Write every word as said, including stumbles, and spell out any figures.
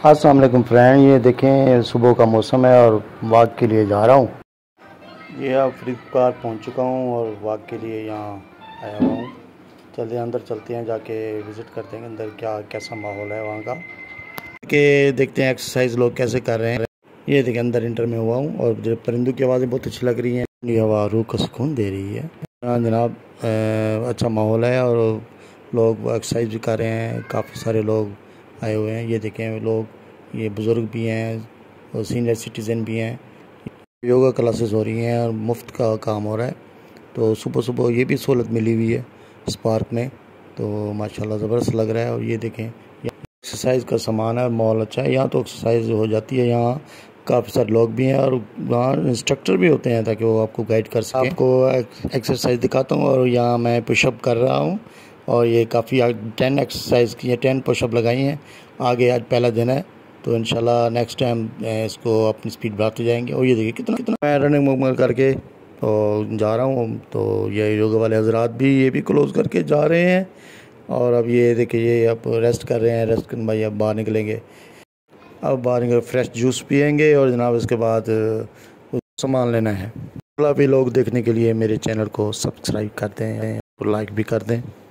अस्सलाम वालेकुम फ्रेंड, ये देखें सुबह का मौसम है और वॉक के लिए जा रहा हूँ। ये अब फ्लिपकार पहुँच चुका हूँ और वॉक के लिए यहाँ आया हुआ हूँ। चलते हैं अंदर, चलते हैं, जाके विज़िट करते हैं अंदर क्या कैसा माहौल है वहाँ का, कि देखते हैं एक्सरसाइज लोग कैसे कर रहे हैं। ये देखें अंदर इंटर में हुआ हूँ और जो परिंदों की आवाज़ें बहुत अच्छी लग रही हैं, ये हवा रूह को सुकून दे रही है। हाँ जनाब, अच्छा माहौल है और लोग एक्सरसाइज भी कर रहे हैं। काफ़ी सारे लोग आए हुए हैं। ये देखें लोग, ये बुज़ुर्ग भी हैं और सीनियर सिटीज़न भी हैं। योगा क्लासेस हो रही हैं और मुफ्त का काम हो रहा है। तो सुबह सुबह ये भी सहूलत मिली हुई है इस पार्क में, तो माशाल्लाह ज़बरदस्त लग रहा है। और ये देखें एक्सरसाइज का सामान है और माहौल अच्छा है। यहाँ तो एक्सरसाइज हो जाती है। यहाँ काफ़ी सारे लोग भी हैं और वहाँ इंस्ट्रक्टर भी होते हैं ताकि वो आपको गाइड कर सकें। आपको एक्सरसाइज दिखाता हूँ और यहाँ मैं पुशअप कर रहा हूँ और ये काफ़ी टेन एक्सरसाइज की है, टेन पुशअप लगाई हैं। आगे आज पहला दिन है तो इंशाल्लाह नेक्स्ट टाइम इसको अपनी स्पीड बढ़ाते जाएंगे। और ये देखिए कितना कितना मैं रनिंग मुकम्मल करके तो जा रहा हूँ। तो ये योगा वाले हजरात भी ये भी क्लोज करके जा रहे हैं। और अब ये देखिए ये अब रेस्ट कर रहे हैं। रेस्ट कर भाई अब बाहर निकलेंगे। अब बाहर निकल फ्रेश जूस पियेंगे और जनाब इसके बाद सामान लेना है। भी लोग देखने के लिए मेरे चैनल को सब्सक्राइब कर दें और लाइक भी कर दें।